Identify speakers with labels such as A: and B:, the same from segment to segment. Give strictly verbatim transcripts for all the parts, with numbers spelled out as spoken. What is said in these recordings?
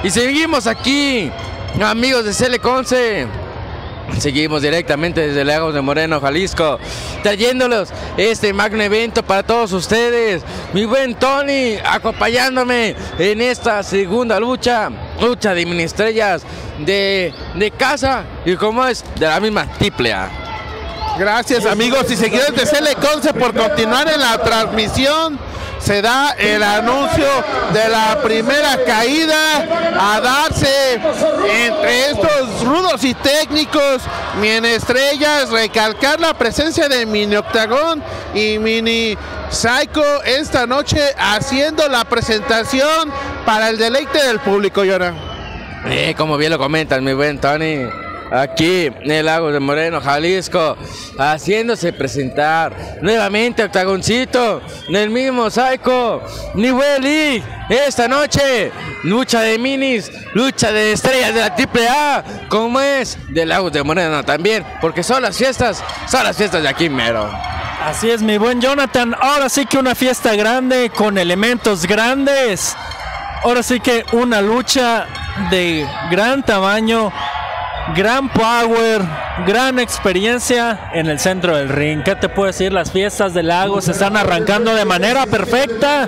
A: Y seguimos aquí, amigos de Cele Conce. Seguimos directamente desde Lagos de Moreno, Jalisco, trayéndolos este magno evento para todos ustedes. Mi buen Tony, acompañándome en esta segunda lucha, lucha de mini estrellas de, de casa y como es de la misma triple A.
B: Gracias amigos y seguidores de Cele Conce por continuar en la transmisión. Se da el anuncio de la primera caída a darse entre estos rudos y técnicos mini estrellas. Recalcar la presencia de Mini Octagón y Mini Psycho esta noche haciendo la presentación para el deleite del público, Yona.
A: Eh, como bien lo comentan, mi buen Tony. Aquí en el Lagos de Moreno, Jalisco, haciéndose presentar nuevamente Octagoncito, del mismo Psycho, Nivel League. Esta noche, lucha de minis, lucha de estrellas de la triple A, como es de Lagos de Moreno también, porque son las fiestas, son las fiestas de aquí mero.
C: Así es, mi buen Jonathan, ahora sí que una fiesta grande con elementos grandes, ahora sí que una lucha de gran tamaño, gran power, gran experiencia en el centro del ring. ¿Qué te puedo decir? Las fiestas de Lagos se están arrancando de manera perfecta,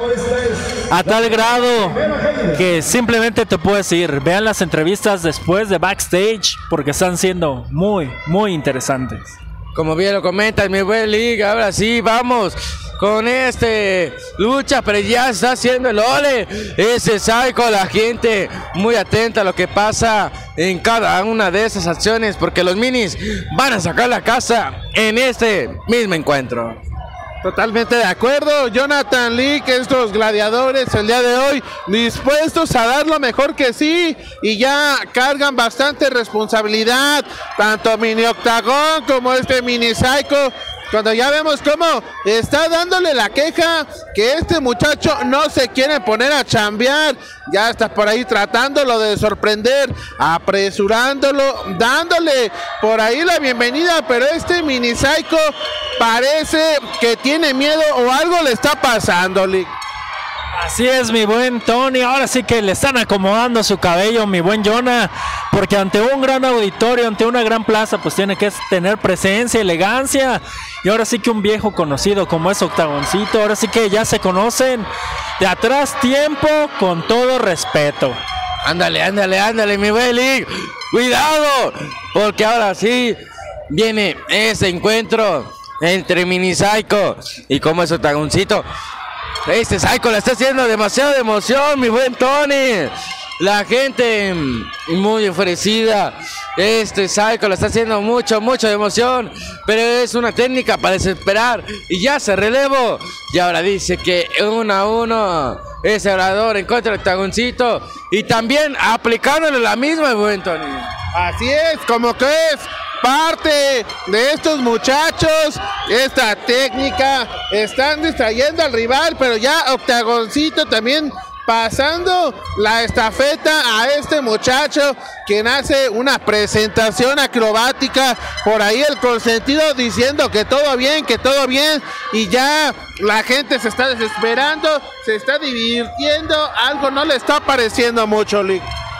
C: a tal grado que simplemente te puedo decir, vean las entrevistas después de backstage porque están siendo muy, muy interesantes.
A: Como bien lo comentas, mi buen League, ahora sí, vamos con este lucha, pero ya está haciendo el ole ese Psycho, la gente muy atenta a lo que pasa en cada una de esas acciones, porque los minis van a sacar la casa en este mismo encuentro.
B: Totalmente de acuerdo, Jonathan Lee, que estos gladiadores el día de hoy dispuestos a dar lo mejor que sí y ya cargan bastante responsabilidad, tanto Mini Octagón como este Mini Psycho, cuando ya vemos cómo está dándole la queja que este muchacho no se quiere poner a chambear, ya está por ahí tratándolo de sorprender, apresurándolo, dándole por ahí la bienvenida, pero este Mini Psycho parece que tiene miedo o algo le está pasando, Lick.
C: Así es, mi buen Tony, ahora sí que le están acomodando su cabello, mi buen Jonah, porque ante un gran auditorio, ante una gran plaza, pues tiene que tener presencia, elegancia, y ahora sí que un viejo conocido como es Octagoncito, ahora sí que ya se conocen de atrás tiempo, con todo respeto.
A: Ándale, ándale, ándale, mi buen League, cuidado, porque ahora sí viene ese encuentro entre Mini Psycho y como es Octagoncito. Este Psycho le está haciendo demasiada emoción, mi buen Tony. La gente muy ofrecida. Este Psycho le está haciendo mucho, mucho de emoción. Pero es una técnica para desesperar. Y ya se relevo. Y ahora dice que uno a uno ese orador en contra del Octagoncito. Y también aplicándole la misma, mi buen Tony.
B: Así es, como que es parte de estos muchachos, esta técnica, están distrayendo al rival, pero ya Octagoncito también pasando la estafeta a este muchacho, quien hace una presentación acrobática, por ahí el consentido diciendo que todo bien, que todo bien, y ya la gente se está desesperando, se está divirtiendo, algo no le está pareciendo mucho, Lick.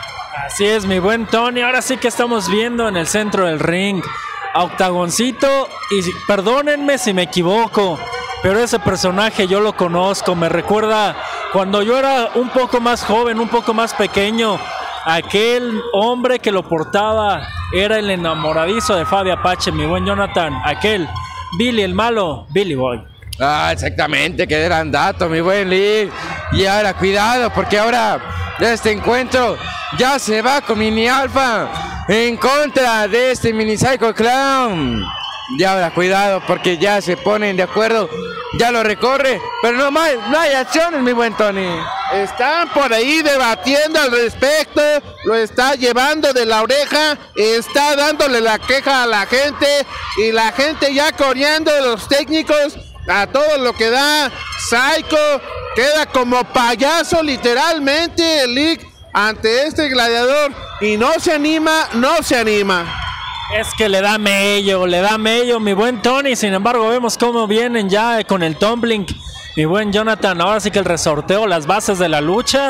C: Así es, mi buen Tony, ahora sí que estamos viendo en el centro del ring a Octagoncito, y perdónenme si me equivoco, pero ese personaje yo lo conozco, me recuerda cuando yo era un poco más joven, un poco más pequeño, aquel hombre que lo portaba era el enamoradizo de Fabi Apache, mi buen Jonathan, aquel Billy el malo, Billy Boy.
A: Ah, exactamente, que eran datos, mi buen Lee. Y ahora cuidado, porque ahora de este encuentro ya se va con Mini Alpha en contra de este Mini Psycho Clown. Y ahora cuidado, porque ya se ponen de acuerdo, ya lo recorre, pero no hay, no hay acciones, mi buen Tony.
B: Están por ahí debatiendo al respecto, lo está llevando de la oreja, está dándole la queja a la gente y la gente ya coreando los técnicos a todo lo que da. Psycho queda como payaso literalmente, el Lick, ante este gladiador y no se anima, no se anima.
C: Es que le da mello, le da mello, mi buen Tony. Sin embargo, vemos cómo vienen ya con el tumbling, mi buen Jonathan. Ahora sí que el resorteo, las bases de la lucha.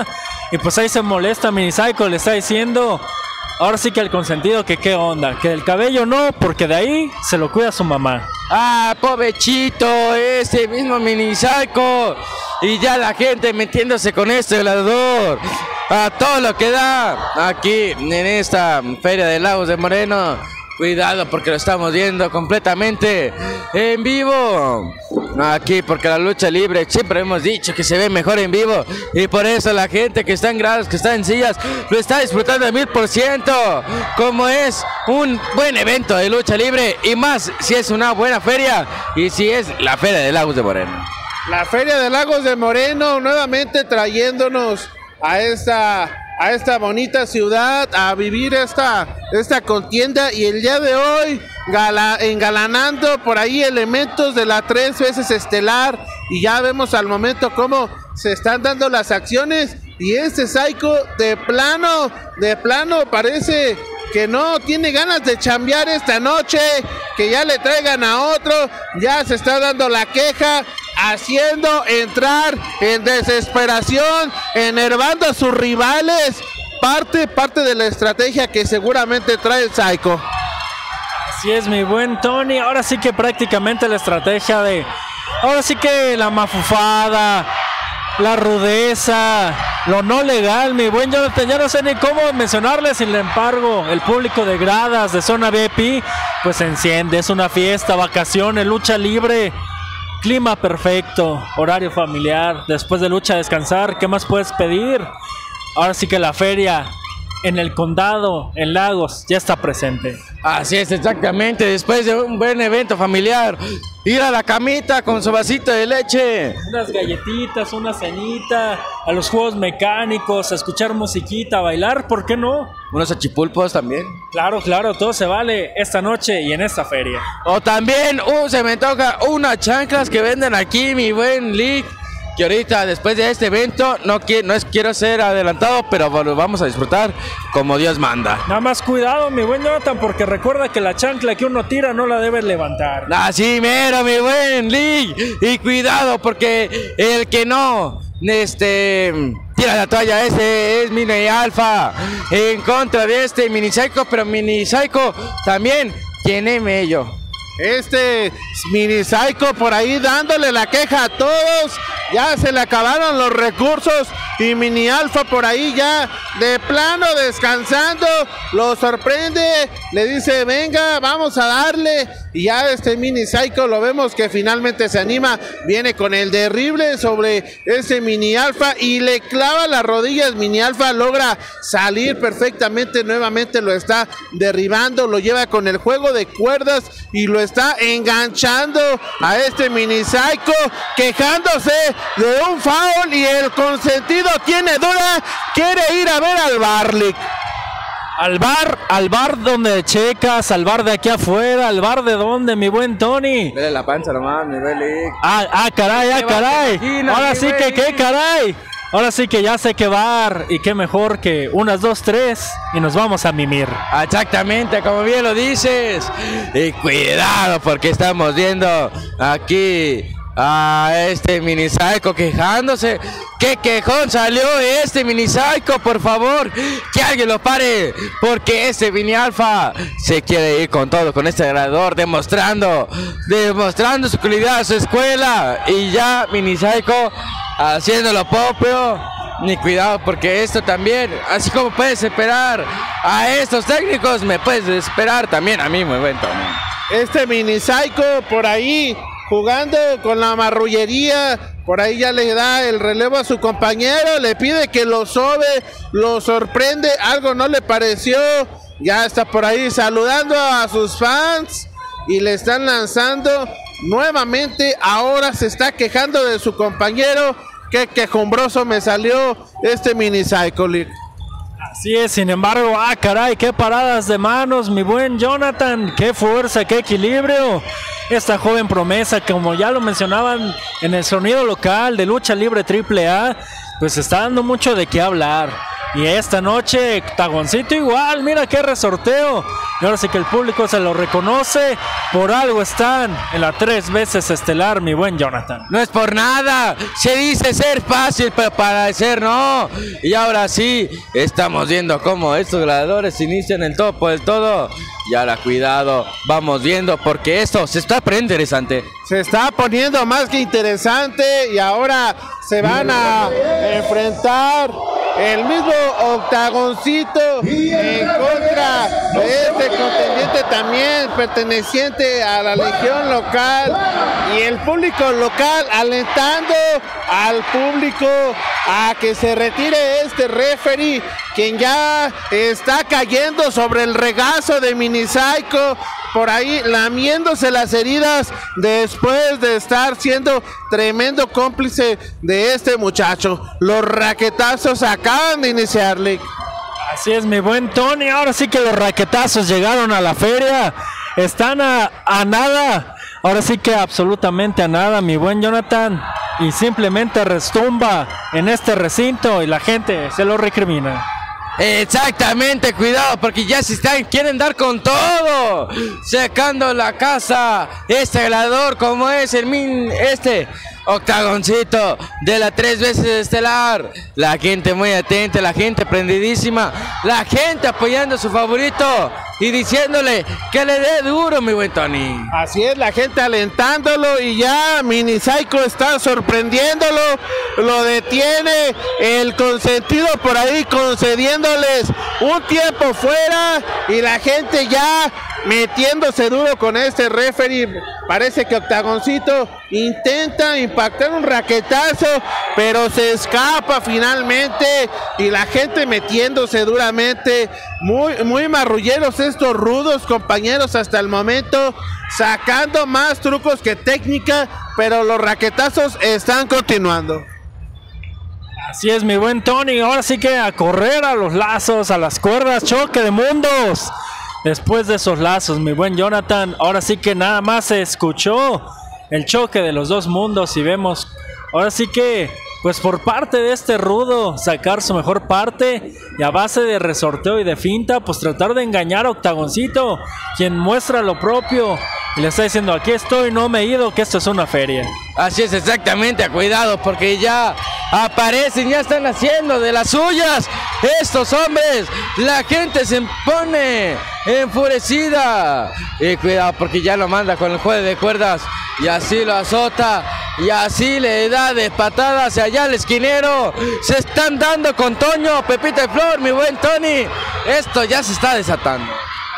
C: Y pues ahí se molesta Mini Psycho, le está diciendo, ahora sí que el consentido, que qué onda, que del cabello no, porque de ahí se lo cuida su mamá.
A: Ah, pobrecito, ese mismo Mini Psycho. Y ya la gente metiéndose con este gladiador. A todo lo que da aquí en esta Feria de Lagos de Moreno. Cuidado porque lo estamos viendo completamente en vivo. Aquí porque la lucha libre siempre hemos dicho que se ve mejor en vivo. Y por eso la gente que está en grados, que está en sillas, lo está disfrutando al mil por ciento. Como es un buen evento de lucha libre. Y más si es una buena feria. Y si es la Feria de Lagos de Moreno.
B: La Feria de Lagos de Moreno nuevamente trayéndonos a esta... a esta bonita ciudad, a vivir esta, esta contienda, y el día de hoy gala, engalanando por ahí elementos de la tres veces estelar, y ya vemos al momento cómo se están dando las acciones, y este Psycho de plano, de plano parece que no tiene ganas de chambear esta noche, que ya le traigan a otro, ya se está dando la queja, haciendo entrar en desesperación, enervando a sus rivales, parte, parte de la estrategia que seguramente trae el Psycho.
C: Así es, mi buen Tony, ahora sí que prácticamente la estrategia de, ahora sí que la mafufada, la rudeza, lo no legal, mi buen Jonathan, ya no sé ni cómo mencionarle, sin embargo, el público de gradas, de zona V I P, pues se enciende, es una fiesta, vacaciones, lucha libre, clima perfecto, horario familiar, después de lucha descansar, ¿qué más puedes pedir? Ahora sí que la feria en el condado, en Lagos, ya está presente.
A: Así es, exactamente, después de un buen evento familiar, ir a la camita con su vasito de leche.
C: Unas galletitas, una cenita, a los juegos mecánicos, a escuchar musiquita, a bailar, ¿por qué no?
A: Unos achipulpos también.
C: Claro, claro, todo se vale esta noche y en esta feria.
A: O también, uh, se me toca unas chanclas que venden aquí, mi buen Lick. Que ahorita, después de este evento, no, quiero, no es, quiero ser adelantado, pero lo vamos a disfrutar como Dios manda.
C: Nada más cuidado, mi buen Jonathan, porque recuerda que la chancla que uno tira no la debes levantar.
A: Así mero, mi buen Lick. Y cuidado, porque el que no este tira la toalla, ese es Mini Alfa. En contra de este Mini Psycho, pero Mini Psycho también tiene mello.
B: Este Mini Psycho por ahí dándole la queja a todos. Ya se le acabaron los recursos y Mini Alfa por ahí ya de plano descansando. Lo sorprende, le dice venga, vamos a darle. Y ya este Mini Psycho lo vemos que finalmente se anima. Viene con el derrible sobre ese Mini Alfa y le clava las rodillas. Mini Alfa logra salir perfectamente. Nuevamente lo está derribando. Lo lleva con el juego de cuerdas y lo está enganchando a este Mini Psycho, quejándose de un foul, y el consentido tiene duda, quiere ir a ver al Barlick.
C: Al bar, al bar donde checas, al bar de aquí afuera, al bar de donde, mi buen Tony.
A: Vele la panza nomás, mi buen Lick.
C: Ah, ah, caray, ah, caray. Ahora sí que, qué caray. Ahora sí que ya sé qué bar, y qué mejor que unas dos, tres, y nos vamos a mimir.
A: Exactamente, como bien lo dices. Y cuidado, porque estamos viendo aquí a este Mini Psycho quejándose. ¿Qué quejón salió este Mini Psycho? Por favor, que alguien lo pare, porque este Mini Alfa se quiere ir con todo, con este ganador, demostrando, demostrando su calidad, su escuela. Y ya Mini Psycho haciendo lo propio. Ni cuidado, porque esto también, así como puedes esperar a estos técnicos, me puedes esperar también a mí, muy buen Tony.
B: Este Mini Psycho por ahí jugando con la marrullería, por ahí ya le da el relevo a su compañero, le pide que lo sobe, lo sorprende, algo no le pareció, ya está por ahí saludando a sus fans y le están lanzando nuevamente. Ahora se está quejando de su compañero. Qué quejumbroso me salió este Mini Psycho League.
C: Así es, sin embargo, ah caray, qué paradas de manos, mi buen Jonathan, qué fuerza, qué equilibrio. Esta joven promesa, como ya lo mencionaban en el sonido local de lucha libre triple A, pues está dando mucho de qué hablar. Y esta noche, Octagoncito igual, mira qué resorteo. Y ahora sí que el público se lo reconoce. Por algo están en la tres veces estelar, mi buen Jonathan.
A: No es por nada, se dice ser fácil, pero para ser no. Y ahora sí, estamos viendo cómo estos gladiadores inician el todo por el todo. Y ahora cuidado, vamos viendo porque esto se está poniendo interesante.
B: Se está poniendo más que interesante y ahora se van a enfrentar el mismo Octagoncito en contra de este contendiente también perteneciente a la legión local y el público local alentando al público a que se retire este referee, quien ya está cayendo sobre el regazo de Mini Psycho, por ahí lamiéndose las heridas después de estar siendo tremendo cómplice de este muchacho. Los raquetazos acaban de iniciar, Lick.
C: Así es, mi buen Tony. Ahora sí que los raquetazos llegaron a la feria. Están a, a nada. Ahora sí que absolutamente a nada, mi buen Jonathan. Y simplemente restumba en este recinto y la gente se lo recrimina.
A: Exactamente, cuidado porque ya se están, quieren dar con todo, sacando la casa, este gladiador como es el min, este Octagoncito de la tres veces estelar. La gente muy atenta, la gente prendidísima, la gente apoyando a su favorito y diciéndole que le dé duro, mi buen Tony.
B: Así es, la gente alentándolo y ya Mini Psycho está sorprendiéndolo, lo detiene el consentido por ahí concediéndoles un tiempo fuera y la gente ya metiéndose duro con este referee. Parece que Octagoncito intenta impactar un raquetazo, pero se escapa finalmente y la gente metiéndose duramente. Muy, muy marrulleros estos rudos compañeros hasta el momento, sacando más trucos que técnica, pero los raquetazos están continuando.
C: Así es, mi buen Tony. Ahora sí que a correr a los lazos, a las cuerdas, choque de mundos. Después de esos lazos, mi buen Jonathan, ahora sí que nada más se escuchó el choque de los dos mundos y vemos, ahora sí que, pues por parte de este rudo, sacar su mejor parte y a base de resorteo y de finta, pues tratar de engañar a Octagoncito, quien muestra lo propio y le está diciendo, aquí estoy, no me he ido, que esto es una feria.
A: Así es, exactamente, cuidado porque ya aparecen, ya están haciendo de las suyas estos hombres, la gente se pone enfurecida y cuidado porque ya lo manda con el juego de cuerdas y así lo azota y así le da de patadas hacia allá al esquinero. Se están dando con Toño, Pepita y Flor, mi buen Tony, esto ya se está desatando,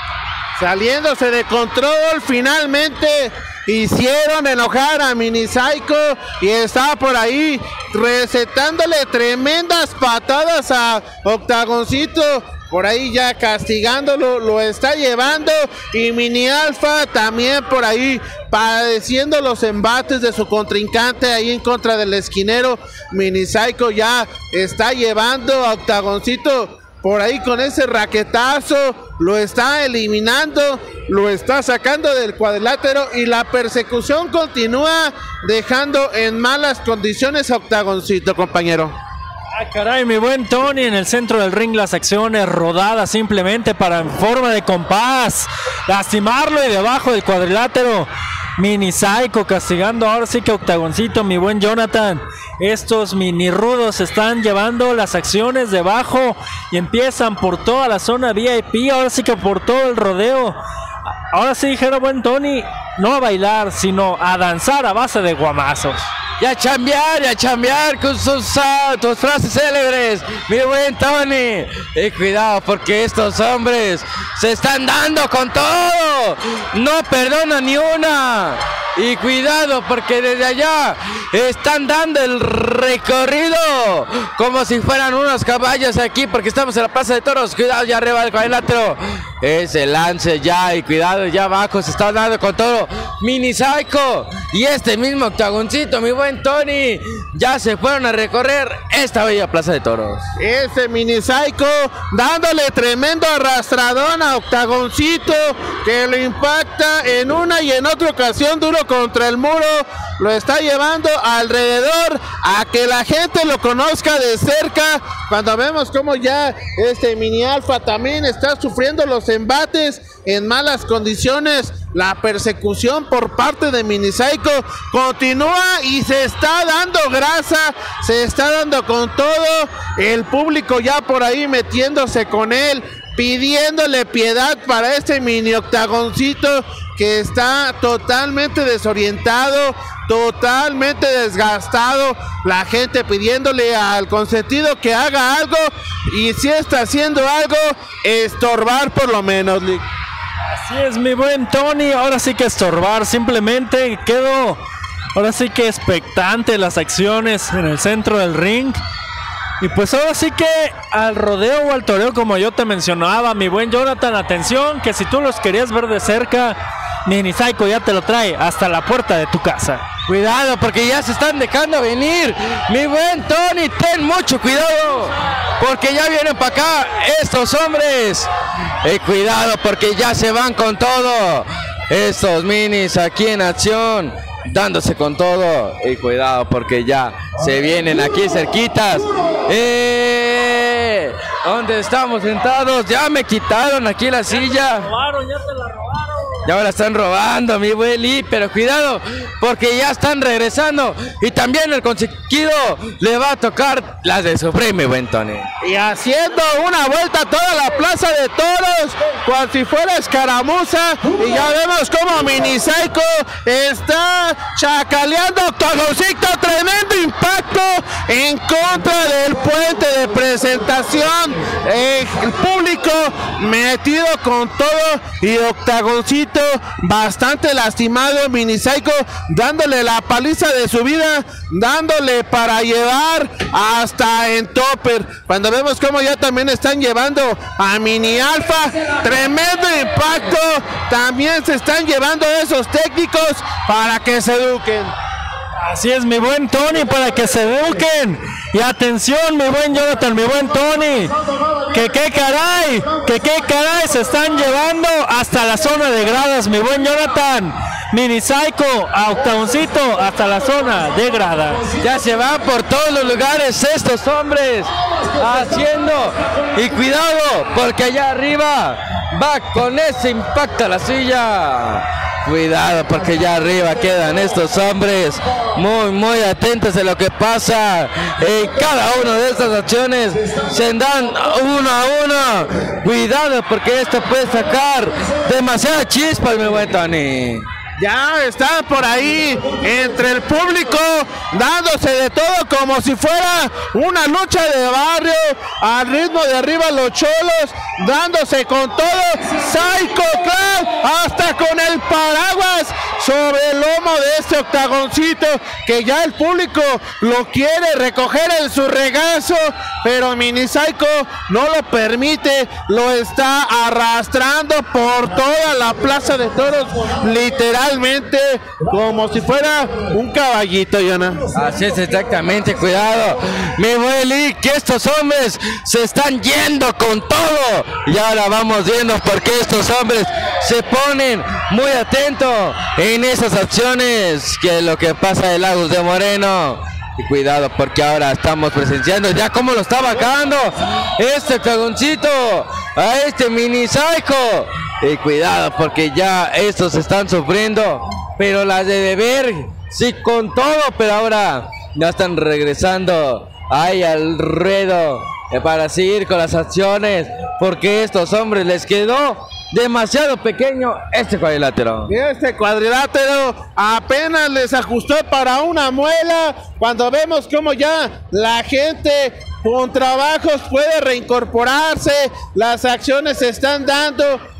B: saliéndose de control. Finalmente hicieron enojar a Mini Psycho y está por ahí recetándole tremendas patadas a Octagoncito, por ahí ya castigándolo, lo está llevando, y Mini Alfa también por ahí padeciendo los embates de su contrincante ahí en contra del esquinero. Mini Psycho ya está llevando a Octagoncito por ahí con ese raquetazo, lo está eliminando, lo está sacando del cuadrilátero y la persecución continúa dejando en malas condiciones a Octagoncito, compañero.
C: Ah, caray, mi buen Tony, en el centro del ring las acciones rodadas simplemente para en forma de compás lastimarlo y debajo del cuadrilátero. Mini Psycho castigando ahora sí que Octagoncito, mi buen Jonathan. Estos mini rudos están llevando las acciones debajo y empiezan por toda la zona V I P, ahora sí que por todo el rodeo. Ahora sí, dijera buen Tony, no a bailar, sino a danzar a base de guamazos.
A: Y a chambear, y a chambear con sus, uh, tus frases célebres, mi buen Tony. Y cuidado porque estos hombres se están dando con todo, no perdonan ni una. Y cuidado porque desde allá están dando el recorrido como si fueran unos caballos aquí, porque estamos en la Plaza de Toros. Cuidado ya arriba del cuadrilátero. ese lance ya y cuidado, ya abajo se está dando con todo Mini Psycho y este mismo octagoncito, mi buen Tony, ya se fueron a recorrer esta bella plaza de toros.
B: Ese Mini Psycho dándole tremendo arrastradón a octagoncito que lo impacta en una y en otra ocasión duro contra el muro, lo está llevando alrededor a que la gente lo conozca de cerca. Cuando vemos como ya este Mini Alfa también está sufriendo los embates en malas condiciones, la persecución por parte de Mini Psycho continúa y se está dando grasa, se está dando con todo, el público ya por ahí metiéndose con él, pidiéndole piedad para este mini octagoncito que está totalmente desorientado, totalmente desgastado, la gente pidiéndole al consentido que haga algo y si está haciendo algo, estorbar por lo menos.
C: Así es, mi buen Tony, ahora sí que estorbar, simplemente quedo ahora sí que expectante las acciones en el centro del ring. Y pues ahora sí que al rodeo o al toreo, como yo te mencionaba, mi buen Jonathan, atención, que si tú los querías ver de cerca, Mini Psycho ya te lo trae hasta la puerta de tu casa.
A: Cuidado porque ya se están dejando venir, mi buen Tony, ten mucho cuidado, porque ya vienen para acá estos hombres. Y cuidado porque ya se van con todo, estos minis aquí en acción, dándose con todo. Y cuidado porque ya se vienen aquí cerquitas. ¡Eh! ¿Dónde estamos sentados? Ya me quitaron aquí la silla. Y ahora están robando, mi Willy, pero cuidado, porque ya están regresando. Y también el conseguido le va a tocar las de sufrir, mi buen Tony.
B: Y haciendo una vuelta a toda la plaza de toros, cual si fuera escaramuza. Y ya vemos como Mini Psycho está chacaleando octagoncito. Tremendo impacto en contra del puente de presentación. Eh, el público metido con todo y octagoncito bastante lastimado. Mini Psycho dándole la paliza de su vida, dándole para llevar hasta en topper. Cuando vemos como ya también están llevando a Mini Alfa, tremendo impacto, también se están llevando esos técnicos para que se eduquen.
C: Así es, mi buen Tony, para que se eduquen. Y atención, mi buen Jonathan, mi buen Tony, que qué caray, que qué caray se están llevando hasta la zona de gradas, mi buen Jonathan. Mini Psycho a octagoncito hasta la zona de gradas.
A: Ya se van por todos los lugares estos hombres haciendo. Y cuidado, porque allá arriba va con ese impacto a la silla. Cuidado porque ya arriba quedan estos hombres muy muy atentos a lo que pasa en cada una de estas acciones. Se dan uno a uno. Cuidado porque esto puede sacar demasiada chispa, mi buen Tony.
B: Ya está por ahí entre el público dándose de todo como si fuera una lucha de barrio, al ritmo de arriba los cholos, dándose con todo. Psycho Clown hasta con el paraguas sobre el lomo de este octagoncito, que ya el público lo quiere recoger en su regazo, pero Mini Psycho no lo permite, lo está arrastrando por toda la plaza de toros, literal. Como si fuera un caballito, Yana.
A: Así es, exactamente, cuidado, mi Willy, que estos hombres se están yendo con todo. Y ahora vamos viendo por qué estos hombres se ponen muy atentos en esas acciones, que es lo que pasa de Lagos de Moreno. Y cuidado porque ahora estamos presenciando ya cómo lo está bajando este cagoncito a este Mini Psycho. Y cuidado porque ya estos están sufriendo, pero las de deber sí con todo, pero ahora ya están regresando ahí al ruedo para seguir con las acciones, porque estos hombres les quedó demasiado pequeño este cuadrilátero.
B: Este cuadrilátero apenas les ajustó para una muela, cuando vemos como ya la gente con trabajos puede reincorporarse, las acciones se están dando.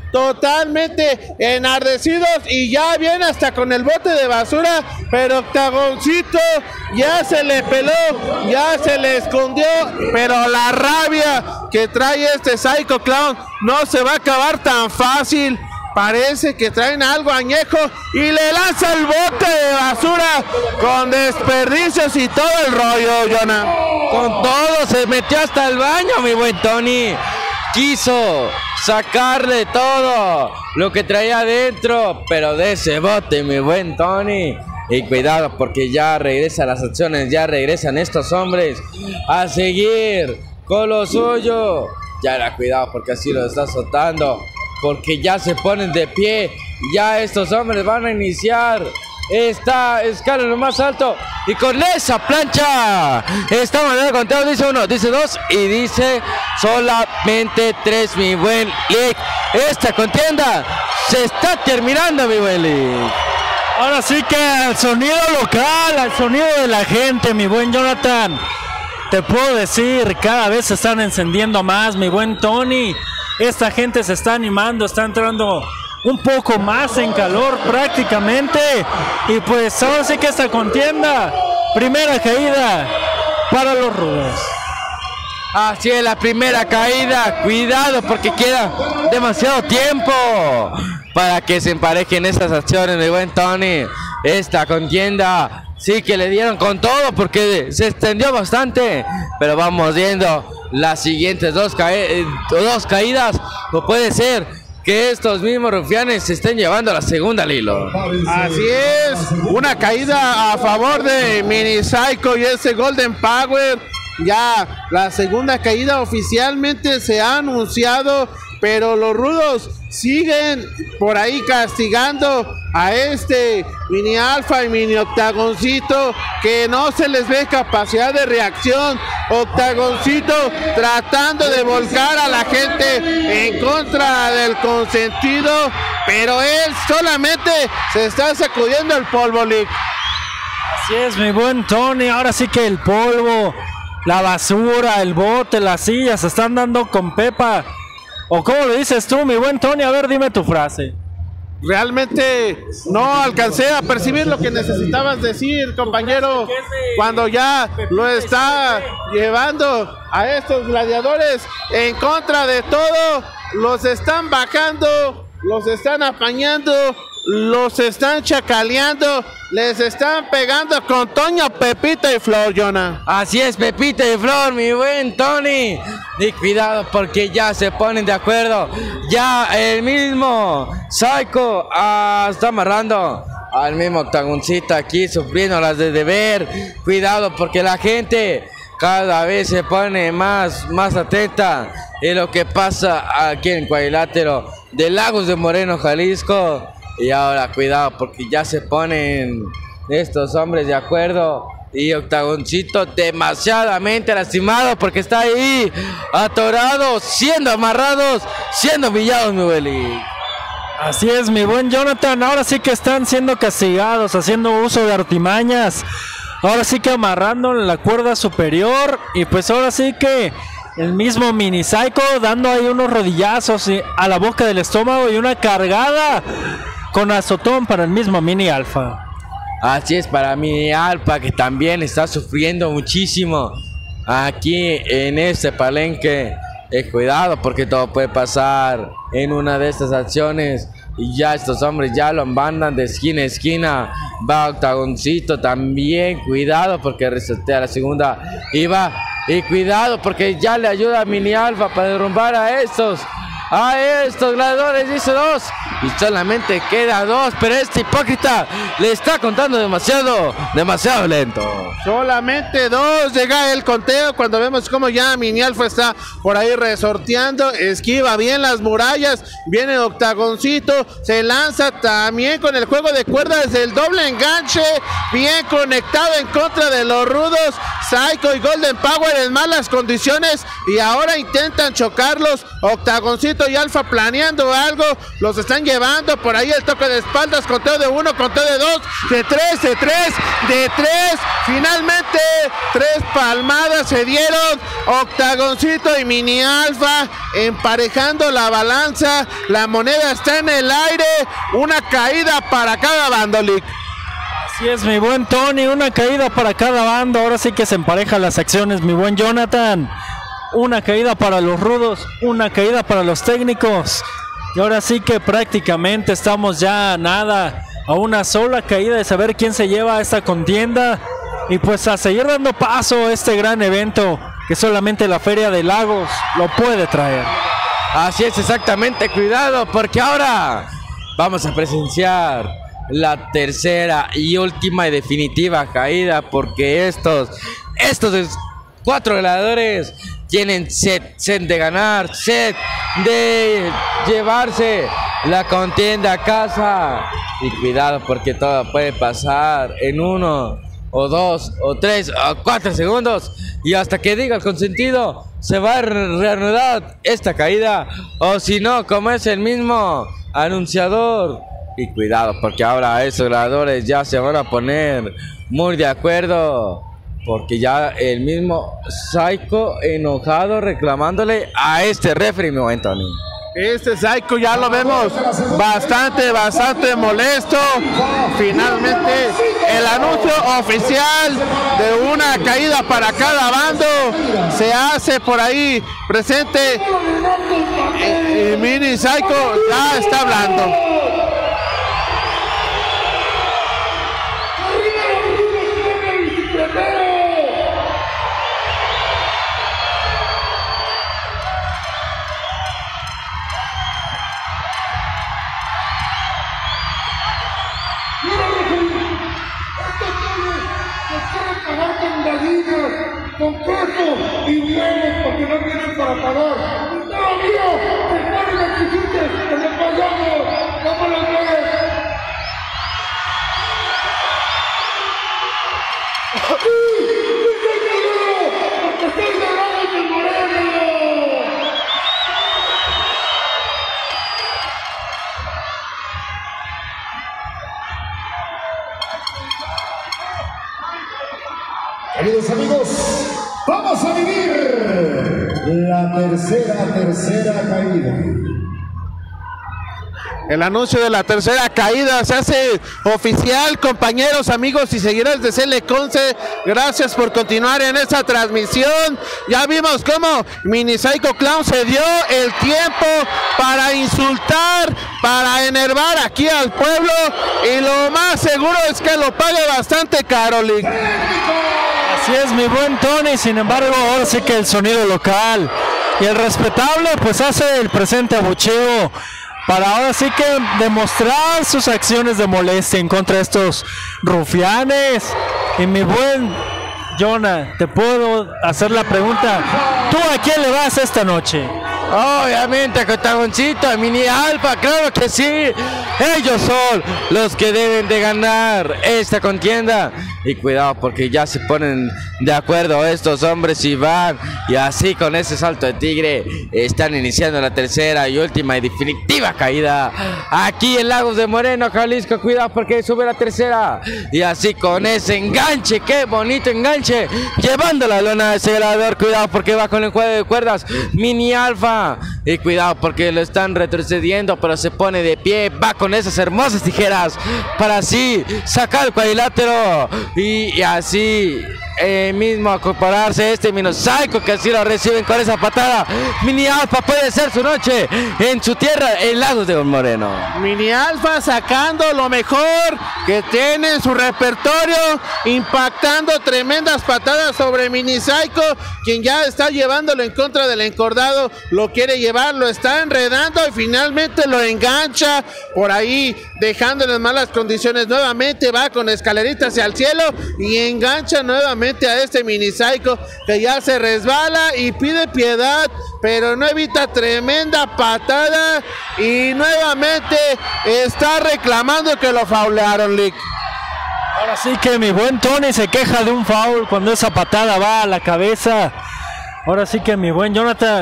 B: totalmente enardecidos y ya viene hasta con el bote de basura, pero Octagoncito ya se le peló, ya se le escondió, pero la rabia que trae este Psycho Clown no se va a acabar tan fácil. Parece que traen algo añejo y le lanza el bote de basura con desperdicios y todo el rollo, Jonah.
A: Con todo, se metió hasta el baño, mi buen Tony. Quiso sacarle todo lo que traía adentro, pero de ese bote, mi buen Tony. Y cuidado, porque ya regresan las acciones, ya regresan estos hombres a seguir con lo suyo. Ya era cuidado, porque así lo está soltando, porque ya se ponen de pie. Ya estos hombres van a iniciar esta escala en lo más alto, y con esa plancha está mandando el conteo. Dice uno, dice dos y dice solamente tres, mi buen Lick. Esta contienda se está terminando, mi buen Lick.
C: Ahora sí que al sonido local, al sonido de la gente, mi buen Jonathan, te puedo decir, cada vez se están encendiendo más, mi buen Tony. Esta gente se está animando, está entrando un poco más en calor prácticamente. Y pues ahora sí que esta contienda, primera caída para los rudos.
A: Así es, la primera caída. Cuidado, porque queda demasiado tiempo para que se emparejen estas acciones, mi buen Tony. Esta contienda sí que le dieron con todo, porque se extendió bastante. Pero vamos viendo las siguientes dos, ca dos caídas. O puede ser que estos mismos rufianes se estén llevando a la segunda, Lilo.
B: Así es, una caída a favor de Mini Psycho y ese Golden Power. Ya la segunda caída oficialmente se ha anunciado, pero los rudos siguen por ahí castigando a este Mini Alfa y Mini Octagoncito, que no se les ve capacidad de reacción. Octagoncito tratando de volcar a la gente en contra del consentido, pero él solamente se está sacudiendo el polvo, Lick.
C: Así es, mi buen Tony, ahora sí que el polvo, la basura, el bote, las sillas se están dando con pepa. ¿O cómo lo dices tú, mi buen Tony? A ver, dime tu frase.
B: Realmente no alcancé a percibir lo que necesitabas decir, compañero, cuando ya lo está llevando a estos gladiadores en contra de todo. Los están bajando, los están apañando, los están chacaleando, les están pegando con Toño, Pepita y Flor, Jonah.
A: Así es, Pepita y Flor, mi buen Tony. Y cuidado, porque ya se ponen de acuerdo. Ya el mismo Psycho ah, está amarrando al mismo Octagoncito aquí, sufriendo las de deber. Cuidado, porque la gente cada vez se pone más, más atenta en lo que pasa aquí en Cuadrilátero de Lagos de Moreno, Jalisco. Y ahora cuidado, porque ya se ponen estos hombres de acuerdo. Y Octagoncito demasiadamente lastimado, porque está ahí atorado, siendo amarrados, siendo humillados, mi Beli.
C: Así es, mi buen Jonathan. Ahora sí que están siendo castigados, haciendo uso de artimañas. Ahora sí que amarrando la cuerda superior. Y pues ahora sí que el mismo Mini Psycho dando ahí unos rodillazos a la boca del estómago y una cargada con azotón para el mismo Mini Alfa.
A: Así es, para Mini Alfa, que también está sufriendo muchísimo aquí en este palenque. Eh, cuidado, porque todo puede pasar en una de estas acciones. Y ya estos hombres ya lo mandan de esquina a esquina. Va Octagoncito también. Cuidado, porque resetea la segunda. Y va. Y cuidado, porque ya le ayuda a Mini Alfa para derrumbar a estos. A estos gladiadores, dice dos. Y solamente queda dos. Pero este hipócrita le está contando demasiado, demasiado lento.
B: Solamente dos. Llega el conteo cuando vemos como ya Mini Alfa está por ahí resorteando. Esquiva bien las murallas. Viene Octagoncito. Se lanza también con el juego de cuerdas del doble enganche. Bien conectado en contra de los rudos. Psycho y Golden Power en malas condiciones. Y ahora intentan chocarlos. Octagoncito Ratoncito y Alfa planeando algo, los están llevando por ahí el toque de espaldas, conteo de uno, conteo de dos, de tres, de tres, de tres, finalmente tres palmadas se dieron, Octagoncito y Mini Alfa emparejando la balanza, la moneda está en el aire, una caída para cada bando, Lick.
C: Así es, mi buen Tony, una caída para cada bando, ahora sí que se emparejan las acciones, mi buen Jonathan. Una caída para los rudos, una caída para los técnicos. Y ahora sí que prácticamente estamos ya nada, a una sola caída de saber quién se lleva esta contienda. Y pues a seguir dando paso a este gran evento que solamente la Feria de Lagos lo puede traer.
A: Así es, exactamente, cuidado, porque ahora vamos a presenciar la tercera y última y definitiva caída, porque estos, estos cuatro gladiadores tienen sed, sed de ganar, sed de llevarse la contienda a casa. Y cuidado, porque todo puede pasar en uno, o dos, o tres, o cuatro segundos. Y hasta que diga el consentido, se va a reanudar esta caída. O si no, como es el mismo anunciador. Y cuidado, porque ahora esos gladiadores ya se van a poner muy de acuerdo. Porque ya el mismo Psycho enojado reclamándole a este referee, mi buen Tony.
B: Este Psycho ya lo vemos bastante, bastante molesto. Finalmente el anuncio oficial de una caída para cada bando se hace por ahí presente. Y, y Mini Psycho ya está hablando.
D: Con queso y huevos porque no tienen para pagar. ¡No, amigo! ¡Se ponen exigentes! ¡Que le pagamos! ¿Cómo lo ves? ¡Sí! ¡Sí, señor! ¡Porque estoy ganando el Moreno!
E: Queridos amigos, vamos a vivir la tercera, tercera caída.
B: El anuncio de la tercera caída se hace oficial, compañeros, amigos y seguidores de C L once. Gracias por continuar en esta transmisión. Ya vimos cómo Mini Psycho Clown se dio el tiempo para insultar, para enervar aquí al pueblo. Y lo más seguro es que lo pague bastante caro, Lick.
C: Así es, mi buen Tony, sin embargo, ahora sí que el sonido local y el respetable pues hace el presente abucheo para ahora sí que demostrar sus acciones de molestia en contra de estos rufianes. Y mi buen Jonah, te puedo hacer la pregunta, ¿tú a quién le vas esta noche?
A: Obviamente, Octagoncito, Mini Alfa, claro que sí. Ellos son los que deben de ganar esta contienda. Y cuidado, porque ya se ponen de acuerdo estos hombres y van. Y así con ese salto de tigre están iniciando la tercera y última y definitiva caída aquí en Lagos de Moreno, Jalisco. Cuidado porque sube la tercera. Y así con ese enganche, qué bonito enganche, llevando la lona de ese gladiador. Cuidado porque va con el juego de cuerdas Mini Alfa. Y cuidado porque lo están retrocediendo, pero se pone de pie, va con esas hermosas tijeras para así sacar el cuadrilátero y, y así eh, mismo acopararse este Mini Psycho, que así lo reciben con esa patada. Mini Alfa puede ser su noche en su tierra, en Lagos de Moreno.
B: Mini Alfa sacando lo mejor que tiene en su repertorio, impactando tremendas patadas sobre Mini Psycho, quien ya está llevándolo en contra del encordado, lo quiere llevar, lo está enredando y finalmente lo engancha por ahí, dejándolo en malas condiciones. Nuevamente va con escaleritas hacia el cielo y engancha nuevamente a este Mini Psycho, que ya se resbala y pide piedad, pero no evita tremenda patada y nuevamente está reclamando que lo faulearon, Lick.
C: Ahora sí que mi buen Tony se queja de un foul cuando esa patada va a la cabeza. Ahora sí que mi buen Jonathan,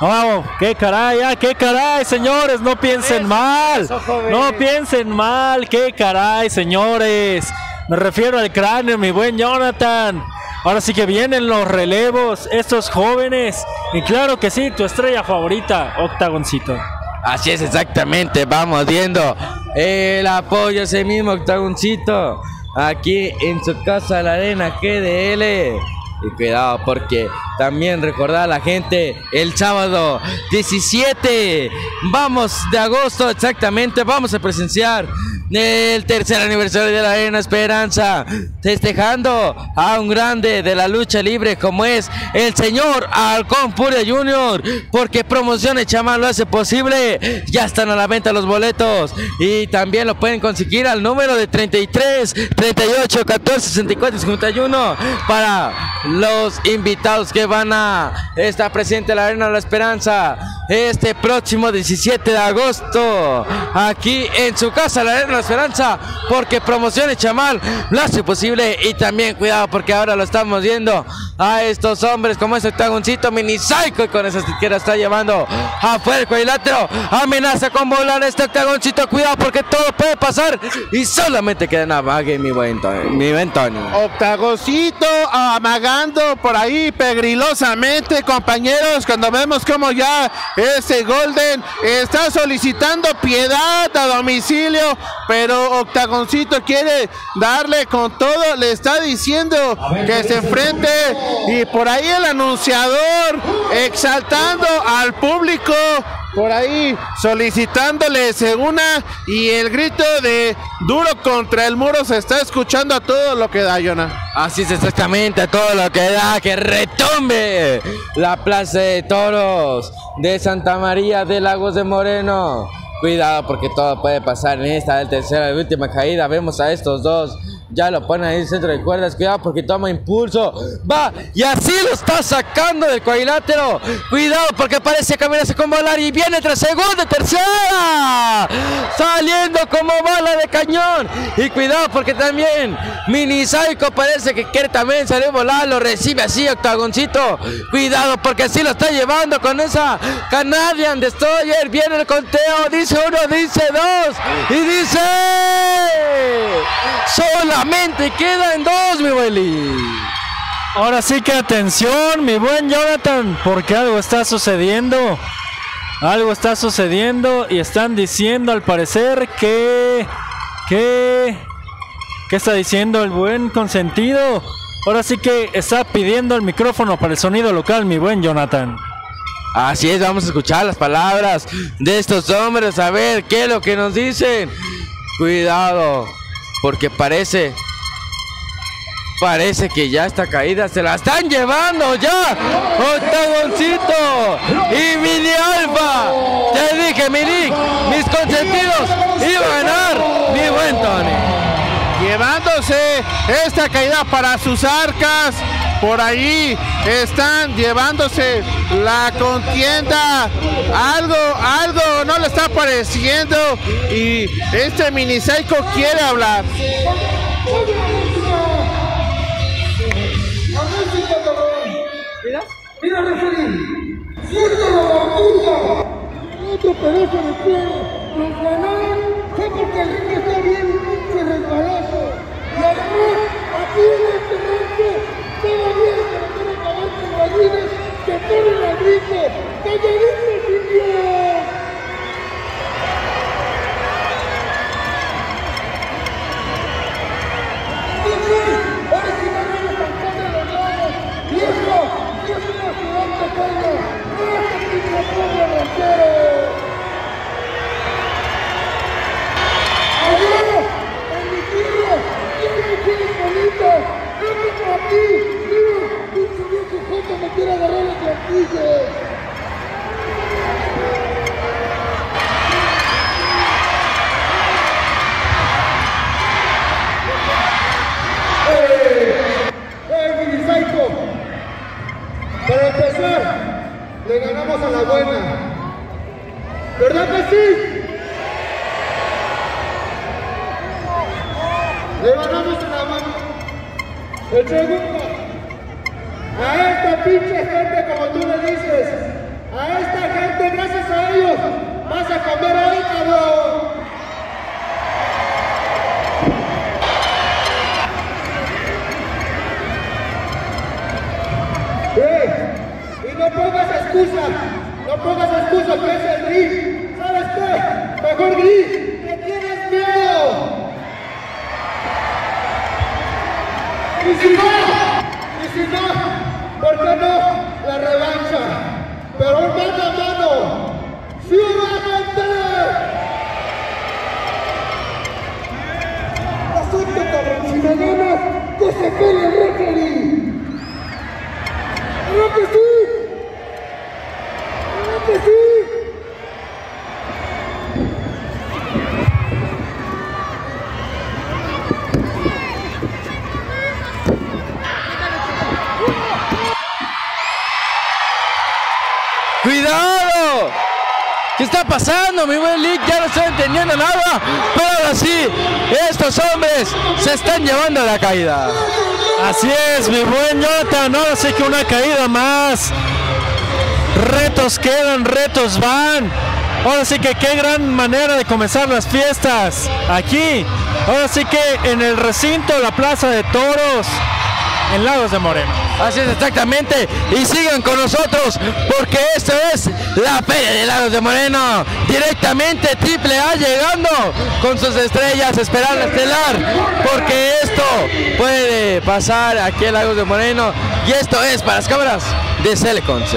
C: Oh, qué caray, ah, qué caray, señores, no piensen mal, no piensen mal, qué caray, señores. Me refiero al cráneo, mi buen Jonathan. Ahora sí que vienen los relevos, estos jóvenes. Y claro que sí, tu estrella favorita, Octagoncito.
A: Así es, exactamente, vamos viendo el apoyo a ese mismo Octagoncito aquí en su casa, la Arena G D L. Y cuidado porque también recordar a la gente, el sábado diecisiete, vamos de agosto exactamente, vamos a presenciar el tercer aniversario de la Arena Esperanza, festejando a un grande de la lucha libre como es el señor Halcón Furia junior, porque Promociones Chamán lo hace posible. Ya están a la venta los boletos y también lo pueden conseguir al número de treinta y tres, treinta y ocho, catorce, sesenta y cuatro, cincuenta y uno para los invitados que van a estar presentes en la Arena de la Esperanza este próximo diecisiete de agosto aquí en su casa, la Arena de la Esperanza, porque Promociones Chamal lo hace posible. Y también cuidado porque ahora lo estamos viendo a estos hombres como ese Octagoncito Mini Psycho, y con esa izquierda está llevando afuera el cuadrilátero, amenaza con volar este Octagoncito, cuidado porque todo puede pasar y solamente queda una vaga, mi buen Tony, mi buen Tony.
B: Octagoncito amagando por ahí pegrilosamente, compañeros, cuando vemos como ya ese Golden está solicitando piedad a domicilio, pero Octagoncito quiere darle con todo, le está diciendo que se enfrente, y por ahí el anunciador exaltando al público, por ahí solicitándoles una, y el grito de duro contra el muro se está escuchando a todo lo que da, Jonah.
A: Así es, exactamente, a todo lo que da, que retumbe la Plaza de Toros de Santa María de Lagos de Moreno. Cuidado porque todo puede pasar en esta del tercera y última caída. Vemos a estos dos, ya lo ponen ahí en el centro de cuerdas. Cuidado porque toma impulso, va y así lo está sacando del cuadrilátero. Cuidado porque parece caminarse con volar y viene tras segunda, tercera, saliendo como bala de cañón. Y cuidado porque también Mini Psycho parece que quiere también salir a volar, lo recibe así Octagoncito. Cuidado porque así lo está llevando con esa Canadian Destroyer. Viene el conteo, dice uno, dice dos y dice solamente quedan dos, mi Willy.
C: Ahora sí que atención, mi buen Jonathan, porque algo está sucediendo. Algo está sucediendo y están diciendo al parecer que... que... ¿Qué está diciendo el buen consentido? Ahora sí que está pidiendo el micrófono para el sonido local, mi buen Jonathan.
A: Así es, vamos a escuchar las palabras de estos hombres, a ver qué es lo que nos dicen. Cuidado, porque parece... Parece que ya esta caída se la están llevando ya. Octagoncito y Mini Alfa. Te dije, Mini, mis consentidos iban a ganar, mi buen Tony.
B: Llevándose esta caída para sus arcas. Por ahí están llevándose la contienda. Algo, algo no le está pareciendo. Y este Mini Psycho quiere hablar.
D: Mira, mira, referí. ¡Suelta la bambuza! Otro pedazo de pelo. Los ganaron fue porque el ring está bien pinche resbaloso. Y además, aquí en este momento, todavía se lo quieren acabar con gallinas que ponen al grito. ¡Calladito, sin Dios! ¡Ahora sí ganamos campeón de los lados! ¡Y eso! ¡Y es una ciudad pequeña! ¡No es el pinche pueblo ranchero! ¡Allá! ¡En mi tierra! ¡Quiero mujeres bonitas! ¡Vengo por aquí! ¡Mira! ¡Pinche viejo joto me quiere agarrar las plantillas! Para empezar, le ganamos a la buena. ¿Verdad que sí? Le ganamos a la buena. El segundo, a esta pinche gente como tú le dices, A esta gente, gracias a ellos, vas a comer hoy, cabrón. ¡Eh! Y no pongas excusa, no pongas excusa que es el Gris. ¿Sabes qué? Mejor Gris, que tienes miedo. Y si no, y si no, ¿por qué no? La revancha. Pero un mano a mano. ¡Ciudadante! Acepta, cabrón, si me ganas, que se pele el referee. ¡Claro que sí! ¡Claro que sí!
A: ¡Cuidado! ¿Qué está pasando, mi buen Lick? Ya no estoy entendiendo nada. Pero ahora sí, estos hombres se están llevando a la caída.
C: Así es, mi buen Jonathan. Ahora sí que una caída más. Retos quedan, retos van. Ahora sí que qué gran manera de comenzar las fiestas. Aquí, ahora sí que en el recinto, la Plaza de Toros, en Lagos de Moreno.
A: Así es, exactamente. Y sigan con nosotros porque esto es la Feria de Lagos de Moreno. Directamente Triple A llegando con sus estrellas, esperar la estelar. Porque esto puede pasar aquí en Lagos de Moreno. Y esto es para las cámaras de Celeconce.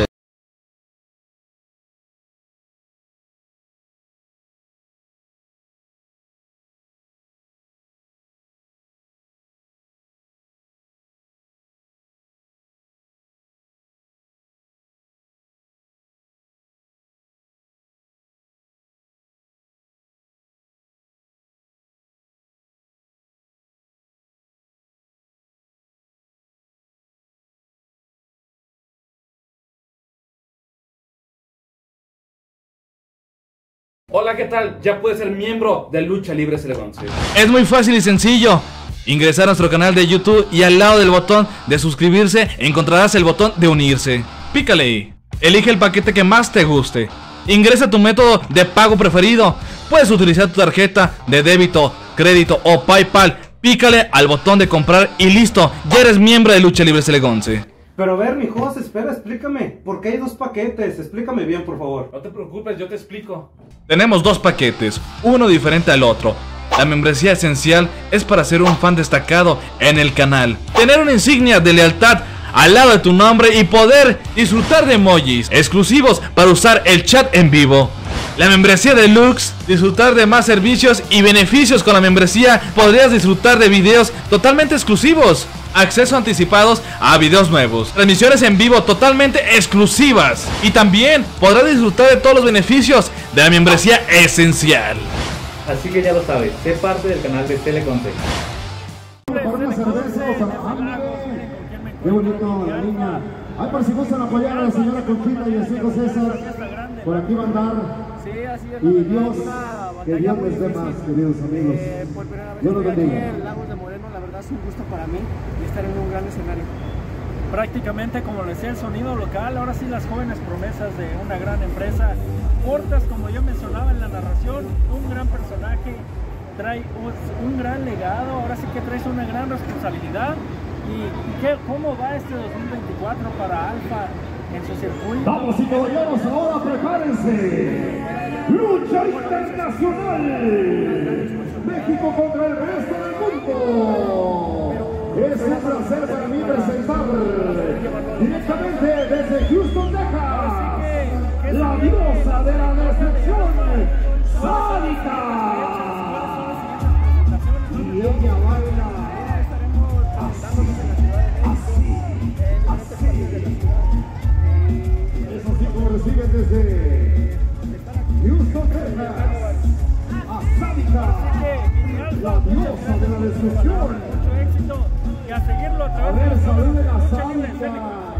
F: Hola, ¿qué tal? Ya puedes ser miembro de Lucha Libre Celeconce.
G: Es muy fácil y sencillo. Ingresar a nuestro canal de YouTube y al lado del botón de suscribirse encontrarás el botón de unirse. Pícale ahí. Elige el paquete que más te guste. Ingresa tu método de pago preferido. Puedes utilizar tu tarjeta de débito, crédito o PayPal. Pícale al botón de comprar y listo. Ya eres miembro de Lucha Libre Celeconce.
H: Pero a ver, mi Jos, espera, explícame. ¿Por qué hay dos paquetes? Explícame bien, por favor.
F: No te preocupes, yo te explico.
G: Tenemos dos paquetes, uno diferente al otro. La membresía esencial es para ser un fan destacado en el canal, tener una insignia de lealtad al lado de tu nombre y poder disfrutar de emojis exclusivos para usar el chat en vivo. La membresía deluxe, disfrutar de más servicios y beneficios. Con la membresía podrías disfrutar de videos totalmente exclusivos, acceso anticipados a videos nuevos, transmisiones en vivo totalmente exclusivas y también podrás disfrutar de todos los beneficios de la membresía esencial.
H: Así que ya lo sabes, sé parte del canal de Celeconce.
E: Qué bonito la niña. Ay, por si gustan apoyar a la señora Conchita y el hijo César, por aquí va a andar. Y Dios, que Dios les dé más, queridos amigos. Dios los bendiga.
I: Lagos de Moreno, la verdad es un gusto para mí estar en un gran escenario.
C: Prácticamente, como les decía, el sonido local. Ahora sí, las jóvenes promesas de una gran empresa. Cortas, como yo mencionaba en la narración, un gran personaje, trae un, un gran legado. Ahora sí que traes una gran responsabilidad. ¿Y, y qué, cómo va este dos mil veinticuatro para Alfa en su circuito?
E: Vamos y caballeros, ahora prepárense. Lucha internacional. México contra el resto del mundo. Es un placer para mí presentar directamente desde Houston, Texas, la diosa de la decepción, Sádica. Y ella baila así, así, así. Eso sí, como reciben desde Houston, Texas, a Sádica, la diosa de la destrucción.
C: Mucho éxito y a seguirlo a través
E: A ver,
C: de
E: saluden a
C: Lucha Libre
E: Sádica.